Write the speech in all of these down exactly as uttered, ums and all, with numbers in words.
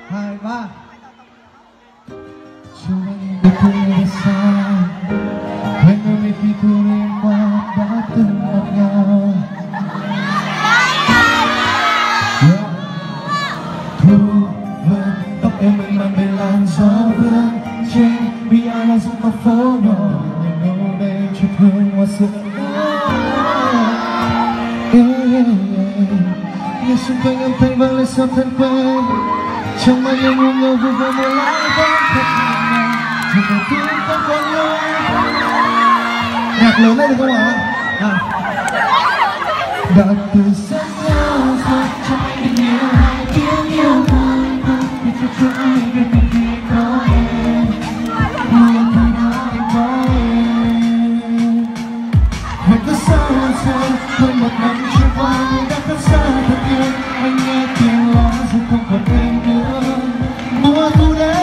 hai ba. Coba yang besar, hanya mimpi terima datang nhau. Thu vân tóc em mây mang về làn gió vươn trên vì ai là giữa con phố nhỏ nhưng đâu đây chút hương hoa sữa. Nhưng xung quanh âm thanh vang lên sao thân quen trong màn đêm ngu ngơ vui vui một lái vẫn thật nhẹ nhàng chỉ một tiếng ta còn nhớ. Nhạc lớn lên được không ạ? À. Đã từ rất nhau rồi trong tình yêu hai tiếng yêu thương vì cho chúng ai về tình thì có em mưa thời nói có em về cứ sao rồi hơn một năm trôi qua đã cách xa thật nhiều anh nghe tiếng lá rồi không còn em nữa mùa thu đến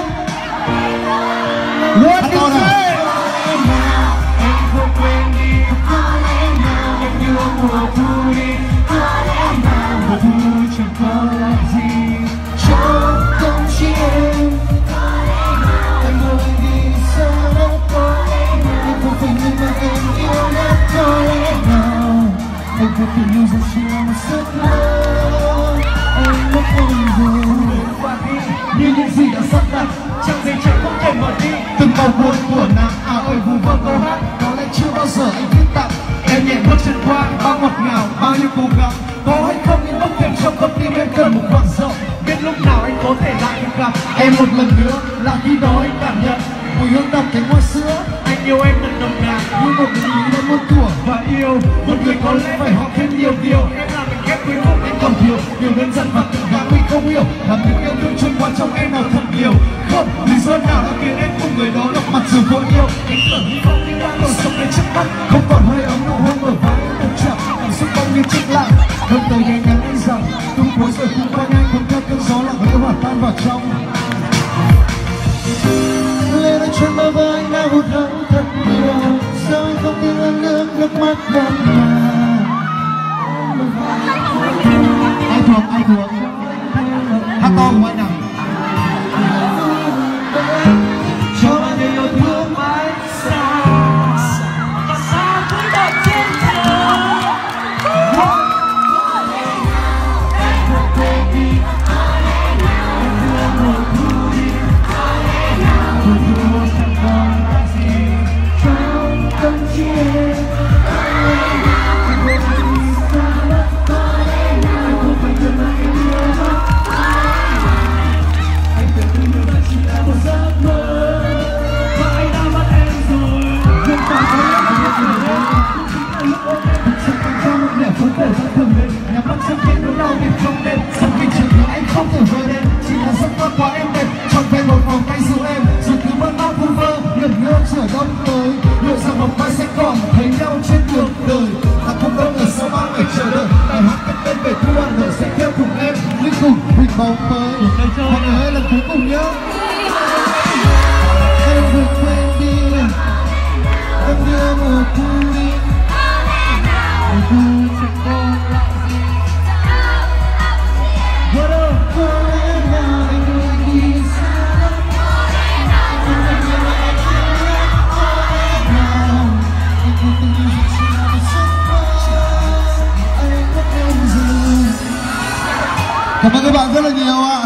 luôn đi chơi em không quên đi có lẽ nào em yêu mùa thu đi có lẽ nào mùa thu chẳng có là gì trong tâm trí em có lẽ nào em muốn đi xa lắm có lẽ nào em không phải người mà em yêu nhất có lẽ nào anh có tình yêu rằng chỉ là một giấc mơ anh mất em rồi và đi như những gì đã sắp đặt chẳng gì chẳng không thể mở đi từng màu buồn của nàng ảo ơi vu vơ câu hát có lẽ chưa bao giờ anh viết tặng em nhẹ bước chân qua bao ngọt ngào bao nhiêu cố gắng có hay không những bức thềm trong tâm tim em cần một khoảng rộng biết lúc nào anh có thể lại gặp em một lần nữa là khi đó anh cảm nhận mùi hương đậm cánh hoa sữa anh yêu em thật nồng nàn như một người lính đã muôn thuở và yêu một người có lẽ phải học thêm nhiều điều em làm mình ghét với một anh còn thiếu nhiều đơn giản và tự gắng mình không hiểu làm những yêu thương trôi qua trong em nào thật nhiều không lý do nào đã khiến em cùng người đó gặp mặt rồi vội yêu anh tưởng hy vọng như đang nổi sống lên trước mắt không còn hơi ấm nụ hôn mở vai được chạm cảm xúc bỗng như chết lặng hôm tới nhẹ nhàng anh rằng tung cuối rồi cùng quanh anh không theo cơn gió lặng hơi hòa tan vào trong lên anh chân mơ với anh đã hụt hẫng thật nhiều sao anh không tin anh nước nước mắt đẫm nhà ai thuộc ai thuộc hát to của anh nào cho anh yêu thương mãi xa và xa cuối đời trên trời có lẽ nào em thuộc về đi có lẽ nào em thương mùa thu đi có lẽ nào mùa thu chẳng còn là gì trong tâm trí em có lẽ nào em muốn đi xa lắm có lẽ nào em không phải người mà em yêu mất có lẽ nào anh tưởng tình yêu đã chỉ là một giấc mơ và anh đã mất em rồi không phải có lẽ là một người đến cũng chính là lúc ôm em thật chẳng còn cho một nẻo phấn khởi ra thường đến nhắm mắt xem khiến nỗi đau tìm không đến sau khi trường nhớ anh không thể vơi đến chỉ là giấc mơ quá em đẹp trọn vẹn một vòng tay giữ em rồi cứ mất mát vu vơ ngẩn ngơ chờ đông tới liệu rằng một mai sẽ còn thấy nhau trên đường đời ta không đâu ở sau bao ngày chờ đợi bài hát cất lên về thu ăn nở sẽ theo cùng em linh cùng hình bóng mới hãy nhớ lần cuối cùng nhớ em vượt quên đi em đưa mùa thu đi mùa thu chẳng còn lại gì có lẽ nào anh muốn đi xa lắm có lẽ nào không phải người mà em yêu nhất có lẽ nào anh không tình yêu rằng chỉ là một giấc mơ anh mất em rồi. Cảm ơn các bạn rất là nhiều ạ.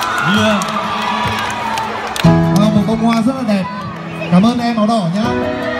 Yeah. À, một bông hoa rất là đẹp. Cảm ơn em màu đỏ nhá.